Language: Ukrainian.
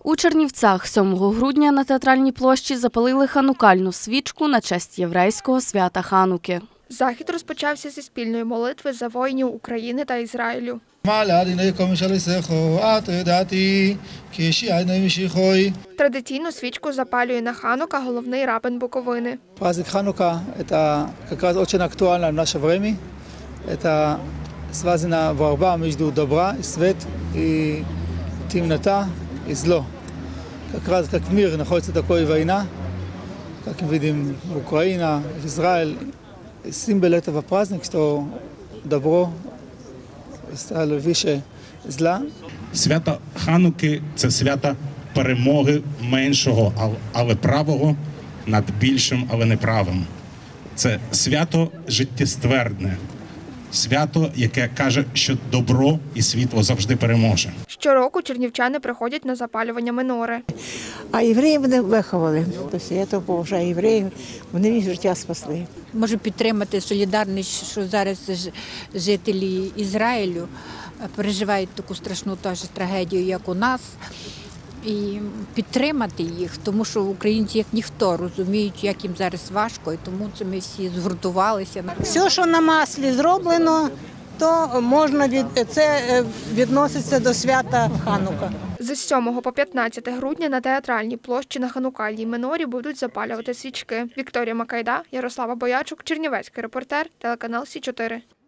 У Чернівцях 7 грудня на Театральній площі запалили ханукальну свічку на честь єврейського свята Хануки. Захід розпочався зі спільної молитви за воїнів України та Ізраїлю. Традиційну свічку запалює на Ханука головний рабин Буковини. Праздник Ханука – это как раз очень актуально в наше время. Это связана борьба между добра и свет, и темнота и зло. Как раз как в мире находится такая война, как мы видим в Украине, в Израиле. Символ этого праздника, что добро стало выше зла. Свято Хануки – це свято перемоги меншого, але правого над більшим, але неправим. Це свято життєствердне. Свято, яке каже, що добро і світло завжди переможе. Щороку чернівчани приходять на запалювання менори. А євреї мене виховали. Тобто я то поважаю євреїв, вони мені життя спасли. Можу підтримати солідарність, що зараз жителі Ізраїлю переживають таку страшну теж трагедію, як у нас. І підтримати їх, тому що українці, як ніхто, розуміють, як їм зараз важко, і тому це ми всі згуртувалися. Все, що на маслі зроблено, то можна це відноситься до свята Ханука. З 7 по 15 грудня на Театральній площі на ханукальній менорі будуть запалювати свічки. Вікторія Макайда, Ярослава Боячук, Чернівецький репортер, телеканал Сі 4.